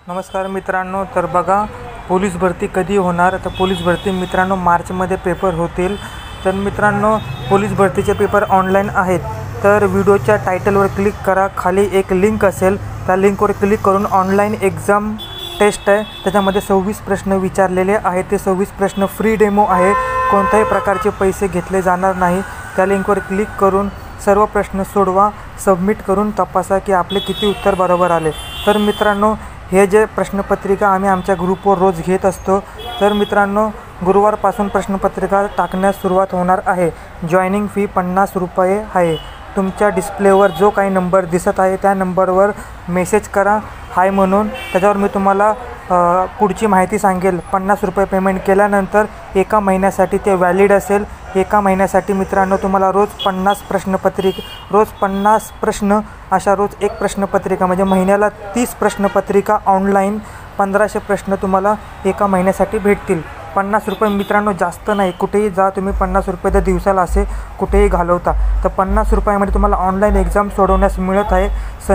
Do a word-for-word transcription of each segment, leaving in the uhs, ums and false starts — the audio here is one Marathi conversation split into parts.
नमस्कार मित्रांनो, तर बघा पोलीस भरती कधी होणार? तर पोलीस भरती मित्रांनो मार्चमध्ये पेपर होतील। तर मित्रांनो पोलीस भरतीचे पेपर ऑनलाईन आहेत। तर व्हिडिओच्या टायटलवर क्लिक करा, खाली एक लिंक असेल, त्या लिंकवर क्लिक करून ऑनलाईन एक्झाम टेस्ट आहे, त्याच्यामध्ये सव्वीस प्रश्न विचारलेले आहेत। ते सव्वीस प्रश्न फ्री डेमो आहे, कोणत्याही प्रकारचे पैसे घेतले जाणार नाही। त्या लिंकवर क्लिक करून सर्व प्रश्न सोडवा, सबमिट करून तपासा की आपले किती उत्तर बरोबर आले। तर मित्रांनो हे जे प्रश्नपत्रिका आम्ही आमच्या ग्रुपवर रोज घेत असतो। तर मित्रांनो गुरुवारपासून प्रश्नपत्रिका टाकण्यास सुरुवात होणार आहे। जॉईनिंग फी पन्नास रुपये आहे। तुमच्या डिस्प्लेवर जो काही नंबर दिसत आहे त्या नंबरवर मेसेज करा हाय म्हणून, त्याच्यावर मी तुम्हाला पुढची माहिती सांगेल। पन्नास रुपये पेमेंट केल्यानंतर एका महिन्यासाठी ते व्हॅलिड असेल। एका महिन्यासाठी मित्रांनो तुम्हाला रोज पन्नास प्रश्नपत्रिका रोज पन्नास प्रश्न अशा रोज एक प्रश्नपत्रिका म्हणजे महिन्याला तीस प्रश्नपत्रिका ऑनलाईन पंधराशे प्रश्न तुम्हाला एका महिन्यासाठी भेटतील। पन्नास रुपये मित्रांनो जास्त नाही, कुठेही जा तुम्ही पन्नास रुपये तर दिवसाला असे कुठेही घालवता। तर पन्नास रुपयामध्ये तुम्हाला ऑनलाईन एक्झाम सोडवण्यास मिळत आहे।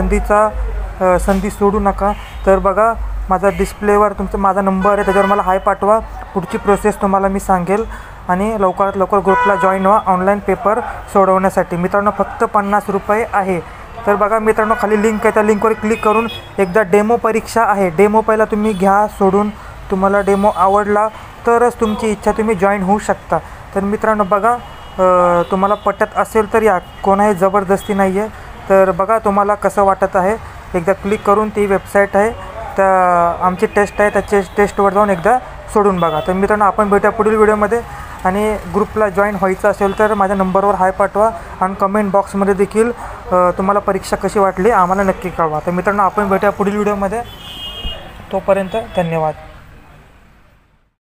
संधीचा संधी सोडू नका। तर बघा माझा डिस्प्लेवर तुमचा माझा नंबर आहे, त्याच्यावर मला हाय पाठवा, पुढची प्रोसेस तुम्हाला मी सांगेल आणि लवकरात लवकर ग्रुपला जॉईन व्हा ऑनलाईन पेपर सोडवण्यासाठी। मित्रांनो फक्त पन्नास रुपये आहे। तर बघा मित्रांनो खाली लिंक आहे, त्या लिंकवर क्लिक करून एकदा डेमो परीक्षा आहे, डेमो पहिला तुम्ही घ्या सोडून, तुम्हाला डेमो आवडला तरच तुमची इच्छा तुम्ही जॉईन होऊ शकता। तर मित्रांनो बघा तुम्हाला पटत असेल तर या, कोणाही जबरदस्ती नाही आहे। तर बघा तुम्हाला कसं वाटत आहे, एकदा क्लिक करून ती वेबसाईट आहे, त्या आमची टेस्ट आहे, त्याचे टेस्टवर जाऊन एकदा सोडून बघा। तर मित्रांनो आपण भेटूया पुढील व्हिडिओमध्ये, आणि ग्रुपला जॉईन व्हायचं असेल तर माझ्या नंबरवर हाय पाठवा आणि कमेंट बॉक्समध्ये देखील तुम्हाला परीक्षा कशी वाटली आम्हाला नक्की कळवा। तर मित्रांनो आपण भेटूया पुढील व्हिडिओमध्ये, तोपर्यंत धन्यवाद।